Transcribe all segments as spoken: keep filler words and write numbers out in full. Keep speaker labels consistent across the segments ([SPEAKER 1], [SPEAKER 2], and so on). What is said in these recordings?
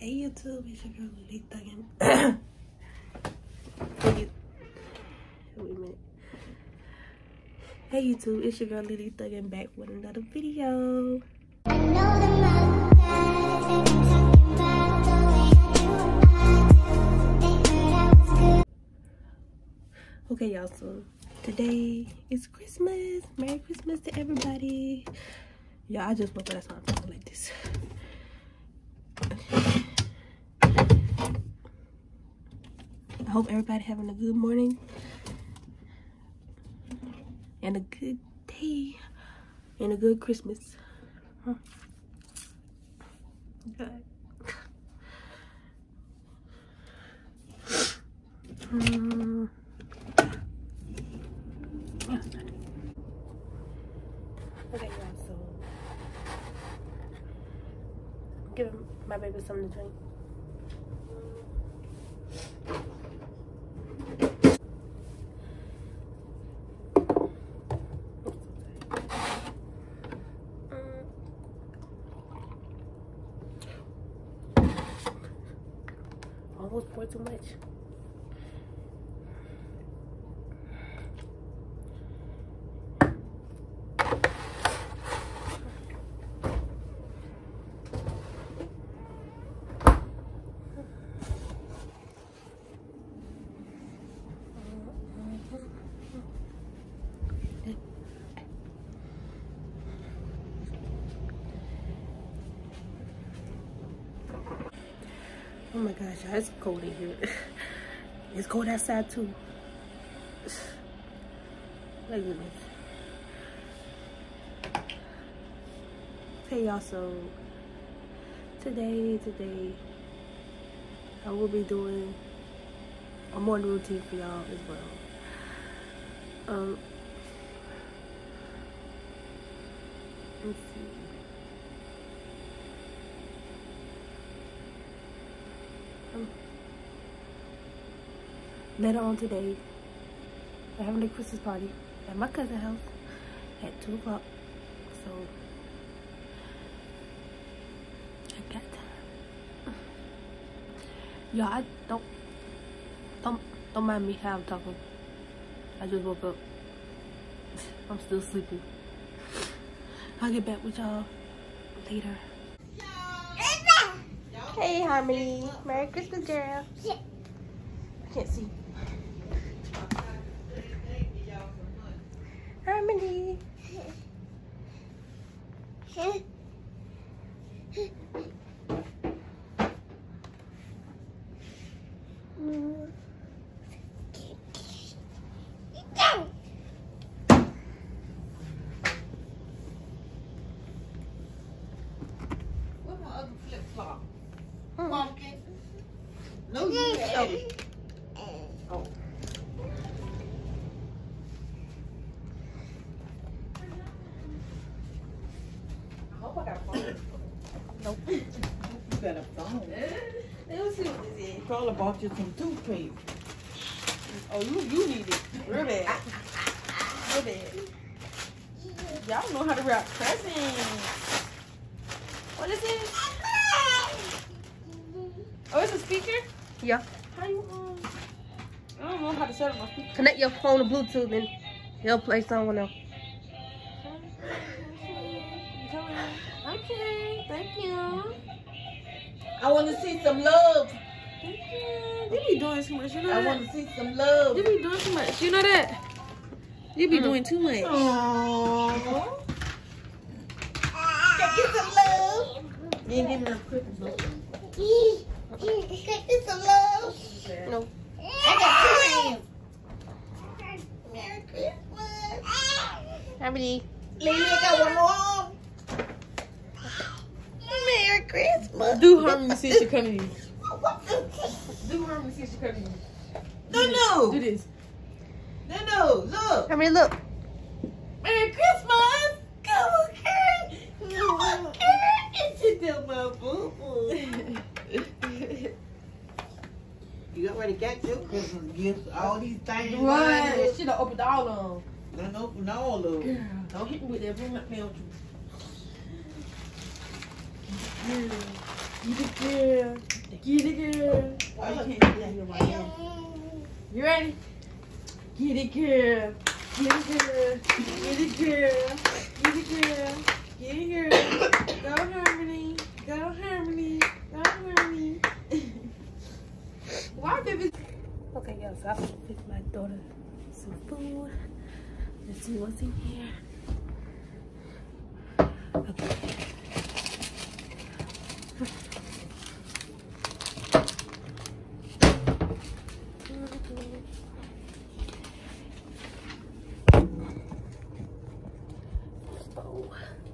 [SPEAKER 1] Hey YouTube, it's your girl Lily Thuggin. Hey, wait a minute. Hey YouTube, it's your girl Lily Thuggin back with another video. I know the okay, y'all. So today is Christmas. Merry Christmas to everybody. Yeah, I just woke up. That's why I'm talking like this. I hope everybody having a good morning and a good day and a good Christmas. Huh. Good. Um, okay, y'all, so give my baby something to drink. Almost poured too much. Oh my gosh, y'all, it's cold in here. It's cold outside too. My goodness. Hey y'all, so today, today, I will be doing a morning routine for y'all as well. Um, let's see. Um, later on today, we're having a Christmas party at my cousin's house at two o'clock. So I got time. Y'all, I don't don't don't mind me how I'm talking. I just woke up. I'm still sleepy. I'll get back with y'all later. Hey, Harmony. Merry Christmas, girl. I can't see. Harmony.
[SPEAKER 2] Where's my other flip flop? Pumpkin. No, you had it. Oh. I hope I got a phone. Nope. You got a phone. Let me see what this is. Carla bought you some toothpaste. Oh, you you need it. Real bad. Real bad. Y'all know how to wrap presents. What is it? Oh, it's a speaker?
[SPEAKER 1] Yeah.
[SPEAKER 2] How you, um, I don't know how to set up my speaker.
[SPEAKER 1] Connect your phone to Bluetooth and it'll play someone else.
[SPEAKER 2] Okay, thank you. I want to see some love. Thank you. You be doing too much, you know that? I want to see some love. You be doing too much, you know that? You be mm. doing too much. Aww. Can you some love? You ain't give me no Christmas love. Can you some love? No. I got two hands. Merry Christmas.
[SPEAKER 1] How many?
[SPEAKER 2] Lily, I got one more. Merry Christmas.
[SPEAKER 3] Do Harmony see she coming in. Do Harmony see she coming in.
[SPEAKER 2] No, no.
[SPEAKER 3] Do this.
[SPEAKER 2] No, no. Look.
[SPEAKER 1] How many look?
[SPEAKER 2] Merry Christmas. Come on, Karen. Come on, Karen. Sit down, my boo-boo. You already got your Christmas gifts. All these things.
[SPEAKER 3] Right. She done opened all of them.
[SPEAKER 2] Don't open all of them.
[SPEAKER 3] Girl, don't hit me with that. Bring my mail to you.
[SPEAKER 2] Get it, girl. Get it, girl. Oh, you can't see that here right now. You ready? Get it, girl. Get it, girl. Get it, girl. Get it, girl. Get it, girl. Go, Harmony. Go, Harmony. Go, Harmony. Why, baby?
[SPEAKER 1] Okay, y'all, so I'm gonna fix my daughter some food. Let's see what's in here. Okay. Oh.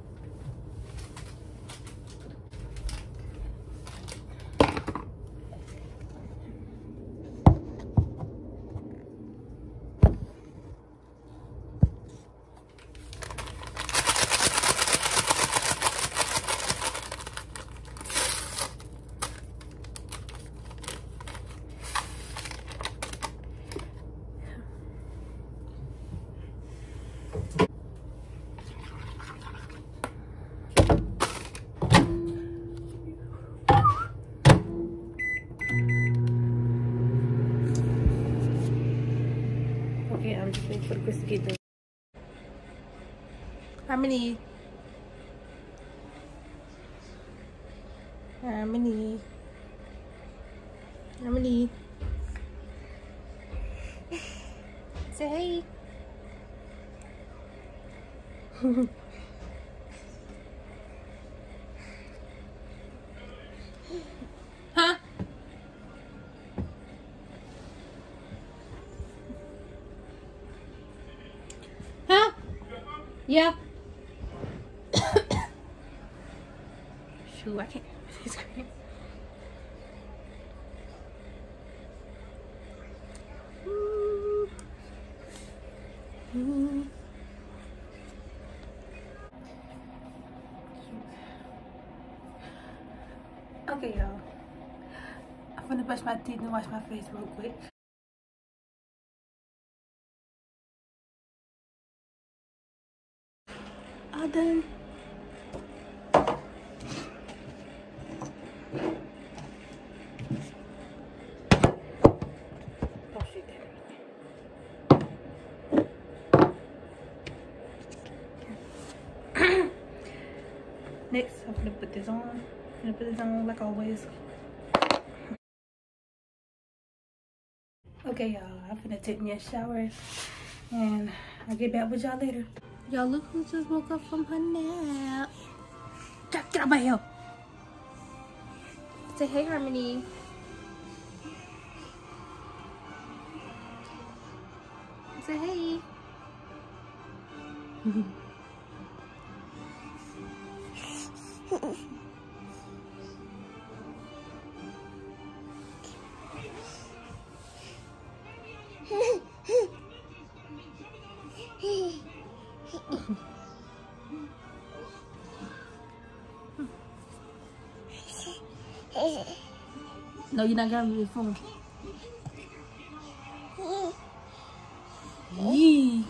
[SPEAKER 1] Okay, I'm just waiting for the biscuit to... How many? How many? How many? Say hey. Huh? Huh? Yeah. Shoot, I can't. She's screaming. Okay, y'all. I'm gonna brush my teeth and wash my face real quick. All done. Oh shit. Next, I'm gonna put this on. I'm gonna put this on like always. Okay, y'all, I'm gonna take me a shower and I'll get back with y'all later. Y'all, look who just woke up from her nap. Get out of my hair. Say hey, Harmony. Say hey. No, you're not grabbing your phone. Yee.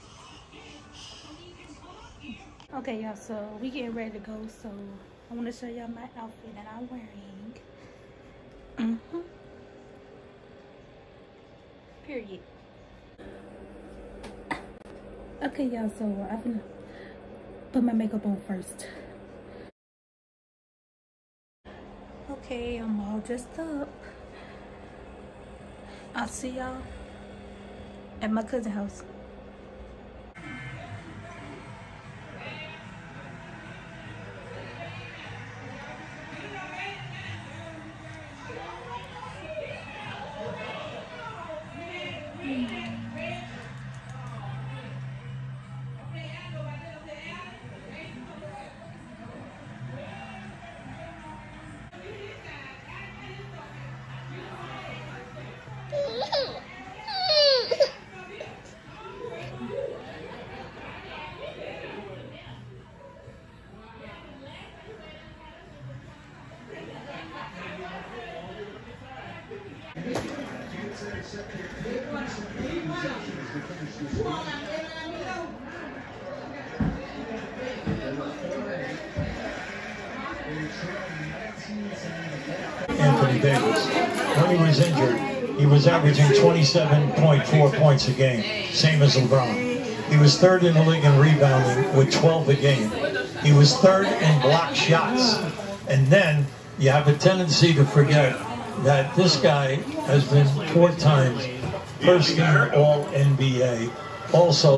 [SPEAKER 1] Okay, y'all, so we getting ready to go. So I want to show y'all my outfit that I'm wearing. Mm-hmm. Period. Okay, y'all, so I'm gonna put my makeup on first. Okay, I'm all dressed up. I'll see y'all at my cousin's house.
[SPEAKER 4] In nineteen seventy Anthony Davis. When he was injured, he was averaging twenty-seven point four points a game, same as LeBron. He was third in the league in rebounding with twelve a game. He was third in block shots. And then you have a tendency to forget that this guy has been four times first team All N B A. Also,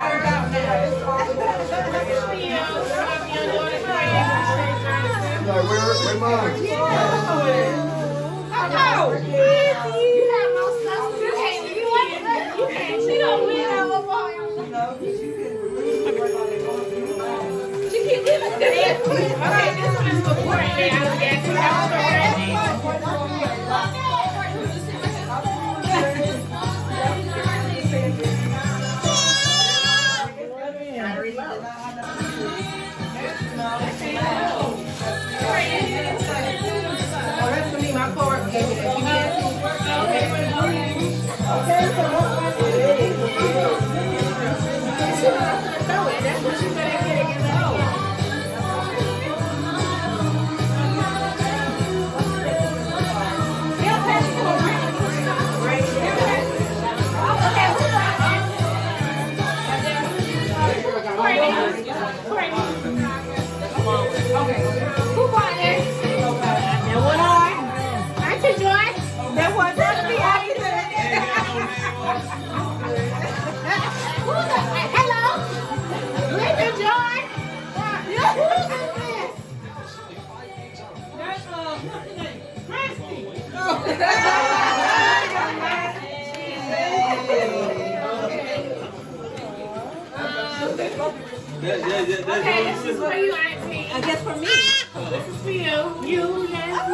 [SPEAKER 5] Okay, this is for you, Auntie. I guess for me. This is for you. You, Nancy.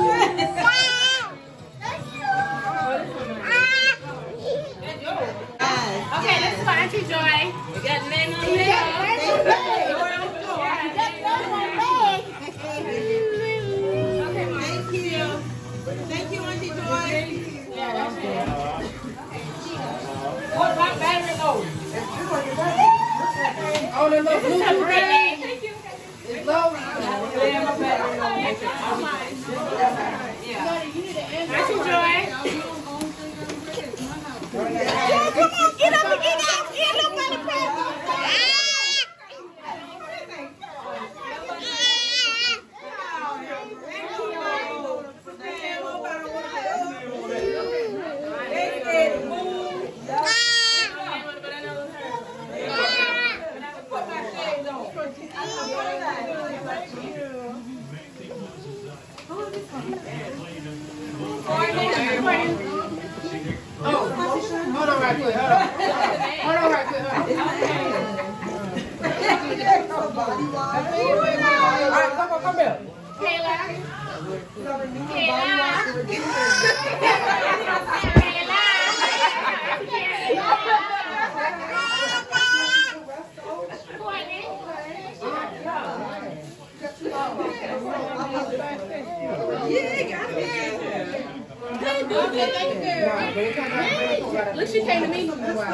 [SPEAKER 5] Okay, this is for Auntie Joy. We got Nancy. We got Nancy. Okay, thank you. Thank you, Auntie Joy. Yeah, that's good. What's my battery low? Oh, the little blue Brittany. Thank you. It's low. Yeah, my battery low. Yeah. Auntie Joy. Come on, get up and get out. Get up by the present. Oh, hold on right quick, hold on. Hold on right quick, hold on. All right, come on, come here. Kayla. Kayla. Look, she came to me.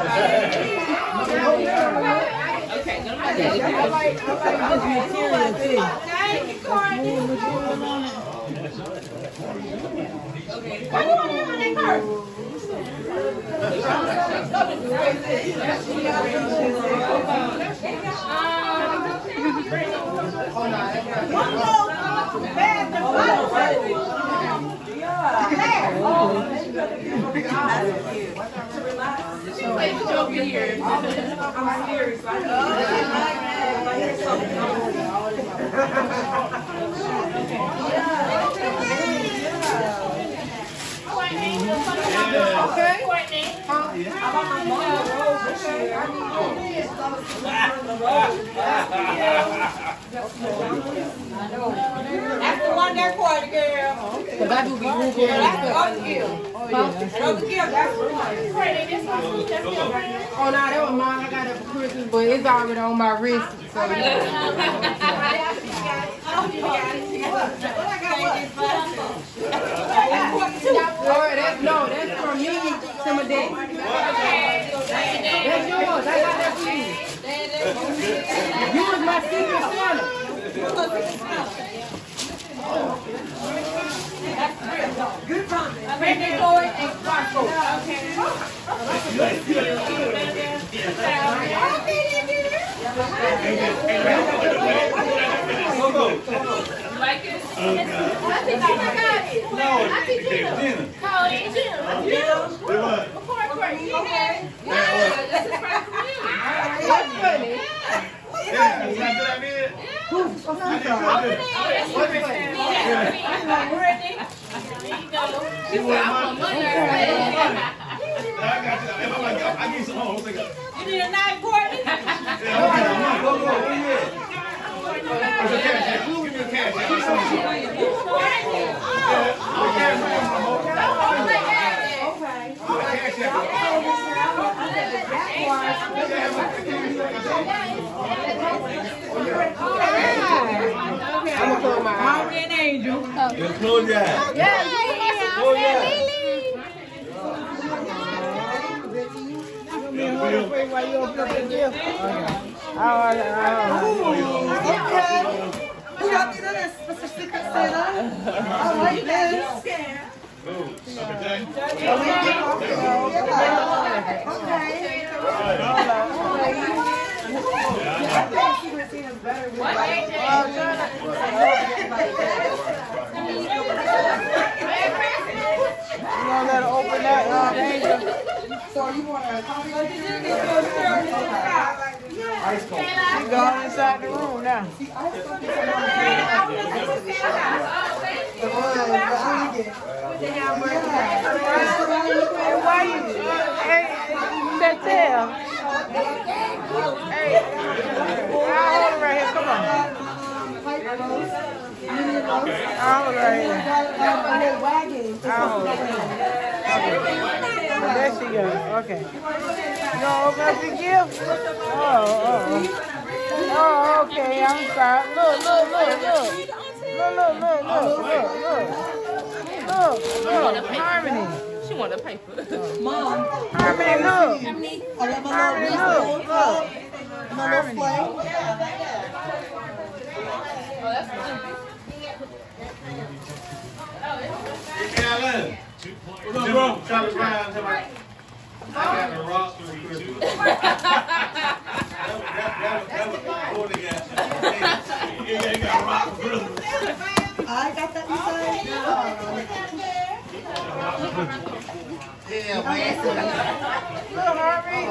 [SPEAKER 5] Okay, thank you, Courtney. Why do you want to be on that car? Okay. That's the one there for the girl. The Bible be moving. That's the other girl. Oh, yeah. That other girl, that's the one. Oh, no, that was mine. I got it for Christmas, but it's already on my wrist. So, yeah. Lord, that's, no, that's from me to my dad. That's yours. I got that for you. You was my secret Santa. Good Brandon Boy and Marco. Okay.
[SPEAKER 3] Like it? I think I got it. No, I think Gina. Call it Gina. Gina? Before I break. Okay. Yeah, this is right from you. That's funny.
[SPEAKER 6] Yeah, is that good idea?
[SPEAKER 3] Who's from the That's funny. Brittany. There you go. She said, I'm on money.
[SPEAKER 6] I got you. I need some home.
[SPEAKER 5] You need a knife, Courtney?
[SPEAKER 6] Yeah, go, go, go. Where's your cash at? Give me your cash at.
[SPEAKER 5] I'm gonna call my Harvey and Angel.
[SPEAKER 6] Just close your eyes.
[SPEAKER 3] Yeah,
[SPEAKER 6] Close your eyes.
[SPEAKER 2] While you open up the gift. Okay. Oh,
[SPEAKER 5] You got me there, Mister Secret Santa. I like this.
[SPEAKER 2] You want to open that uh, Angel?
[SPEAKER 5] So you want to copy?
[SPEAKER 2] Ice cold. She's going inside the room now. Why you? Hey, Chantel. Hey, I'll hold it right here. Come on. I'll hold it right here. I'll hold it. There she goes. Okay. You gonna open up your gift? Oh, oh. Oh, okay. I'm sorry. Look, look, look, look. Look, look, look, look, look, look. Look, look. Harmony.
[SPEAKER 3] She want a paper.
[SPEAKER 5] Mom.
[SPEAKER 2] Harmony, look.
[SPEAKER 5] Harmony,
[SPEAKER 2] look, look.
[SPEAKER 5] Harmony.
[SPEAKER 6] Alan. What's up, bro? Charlie Brown. I got the rock for you. That was before they got you. You got rock for Christmas.
[SPEAKER 5] I got that inside.
[SPEAKER 6] Yeah, man.
[SPEAKER 2] Look, Harmony.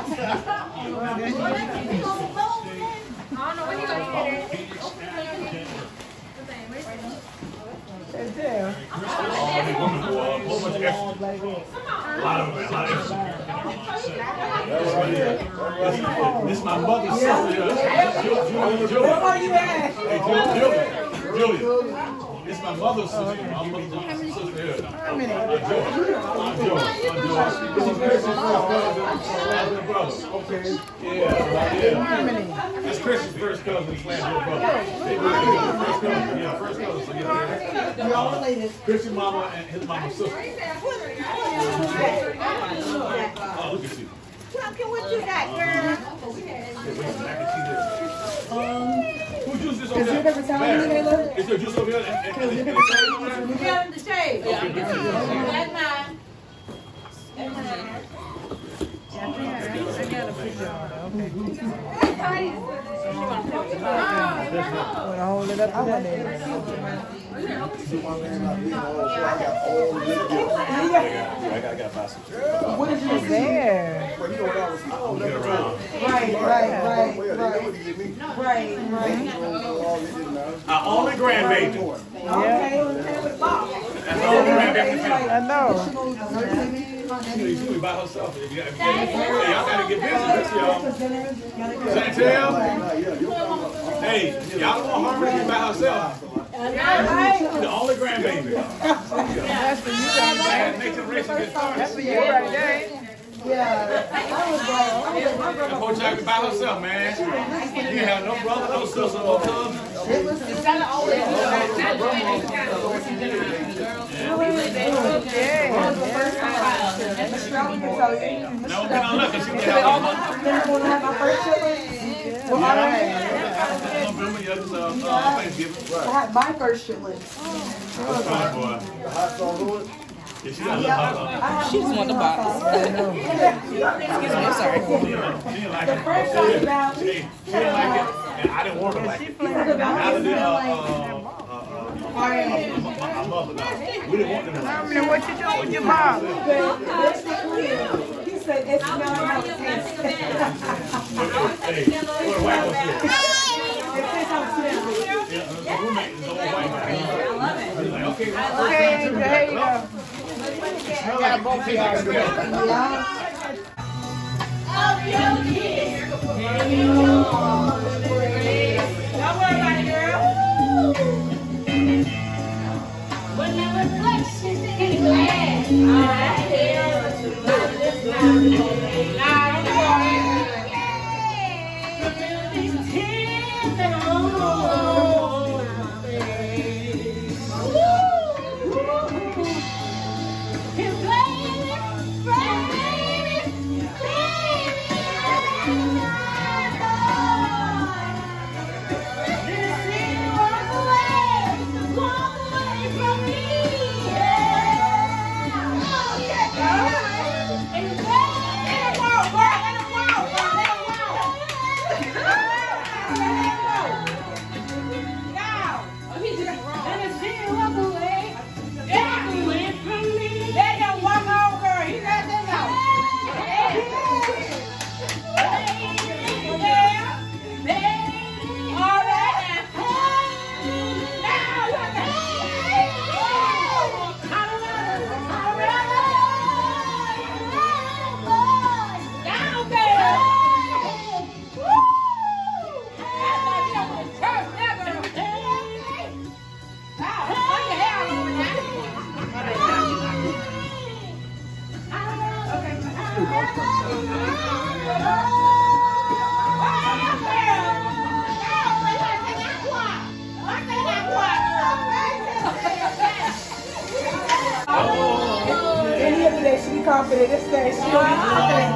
[SPEAKER 3] I don't know when you gonna get it.
[SPEAKER 2] Chantel.
[SPEAKER 6] This is my mother's sister. Julie.
[SPEAKER 5] What are you at?
[SPEAKER 6] Hey, Julie. Julie. It's my mother's sister. My mother's sister here. I'm Joe. I'm Joe. This is Chris's brother. Okay. Yeah. Yeah. That's Chris's first cousin slash your brother. First cousin. Yeah, first cousin. So yeah.
[SPEAKER 5] You're all related.
[SPEAKER 6] Chris's mama and his mama's sister. Oh, look at you.
[SPEAKER 5] Pumpkin, what you got, girl?
[SPEAKER 6] Um, who juice this over
[SPEAKER 5] Is
[SPEAKER 6] there?
[SPEAKER 5] it every time you Layla?
[SPEAKER 6] Is there juice over here? And, and, and, and, and,
[SPEAKER 5] You got in the shade. That's mine. That's mine.
[SPEAKER 2] I got a picture on it. Okay. Want to hold it up to that there?
[SPEAKER 5] What did you say?
[SPEAKER 2] There.
[SPEAKER 5] Right, right, right, right. Right, right.
[SPEAKER 6] our only grandbaby.
[SPEAKER 2] Yeah.
[SPEAKER 6] That's the only grandbaby.
[SPEAKER 2] I know.
[SPEAKER 6] She's by herself. Y'all gotta get busy with y'all. Chantel? Hey, y'all don't want Harmony to be by herself. The only grandbaby.
[SPEAKER 2] That's for you right there. That's for you right there.
[SPEAKER 5] Yeah. I was like,
[SPEAKER 6] That poor child be by herself, man. You ain't have no brother, no sister, no cousin.
[SPEAKER 5] it was it's kind of always
[SPEAKER 2] Yeah.
[SPEAKER 5] Mister Brown can tell you.
[SPEAKER 6] No, we don't look, 'cause she
[SPEAKER 5] They
[SPEAKER 6] can
[SPEAKER 5] all
[SPEAKER 6] have
[SPEAKER 5] want to want to have my first children. Well, I
[SPEAKER 6] November, yeah, this, uh, uh, Thanksgiving.
[SPEAKER 5] I had my first children.
[SPEAKER 6] That's fine, boy. She just
[SPEAKER 5] want the box. Excuse me, I'm sorry.
[SPEAKER 6] She didn't like it. She didn't like it, and I didn't want her to like it. Neither did uh, uh, uh, my mother. No. We didn't want them to like it.
[SPEAKER 2] What you doing with your mom?
[SPEAKER 7] He said it's not how it tastes.
[SPEAKER 6] Hey, what a white one said. Okay,
[SPEAKER 2] there you go.
[SPEAKER 6] got both of y'all together.
[SPEAKER 3] Don't worry about it, girl. When the reflection in glass, I hear
[SPEAKER 7] confident. This thing, she's confident.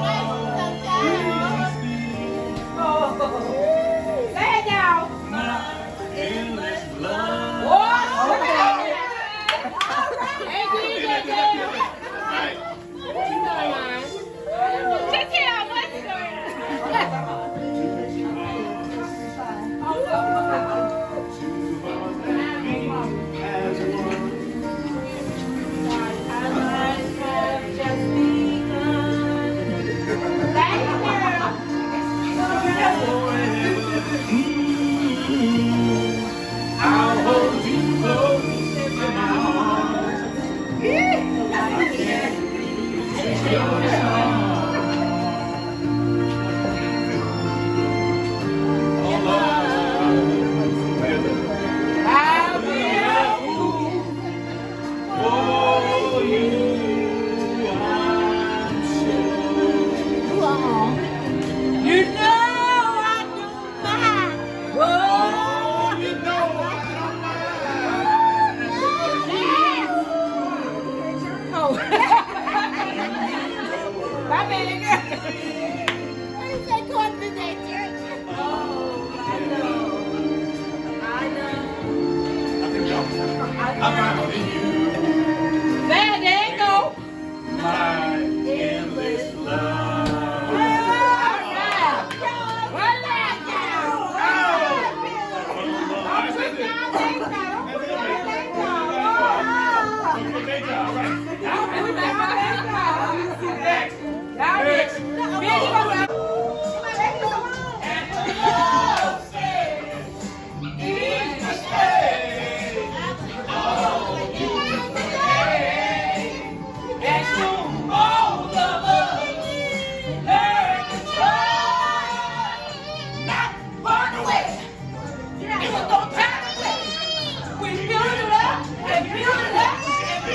[SPEAKER 3] Say it now.
[SPEAKER 6] Endless love.
[SPEAKER 3] Check it out. What's going
[SPEAKER 6] I'll hold you close in my arms.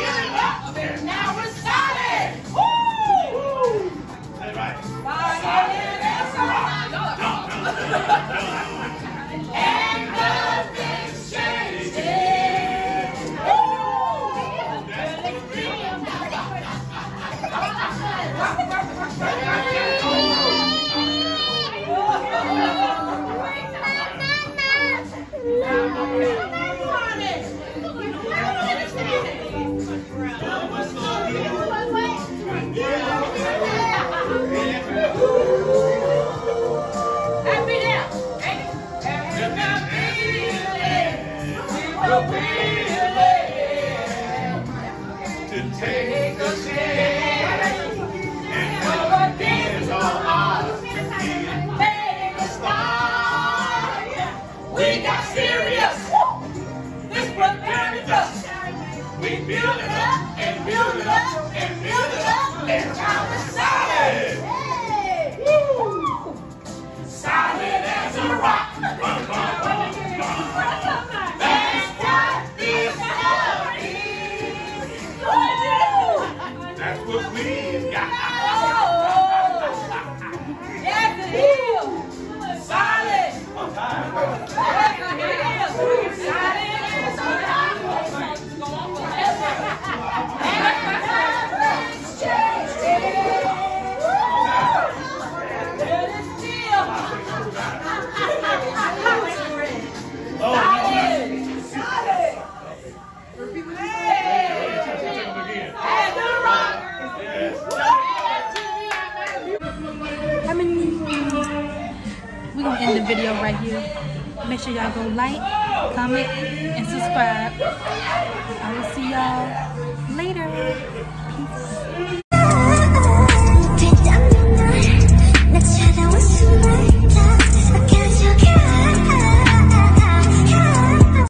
[SPEAKER 3] Now we're started! Woo! All right.
[SPEAKER 6] to take a chance. And our days are ours. Make a start. We got serious. This prepared us. We build it up and build it up and build it up. And now we're solid. Woo! Solid as a rock. Bum, bum, bum, bum. That's what this love is. That's what we've got.
[SPEAKER 5] Yes, it is. Solid. Yes, it is. Solid.
[SPEAKER 1] We're gonna end the video right here. Make sure y'all go like, comment, and subscribe. I will see y'all later.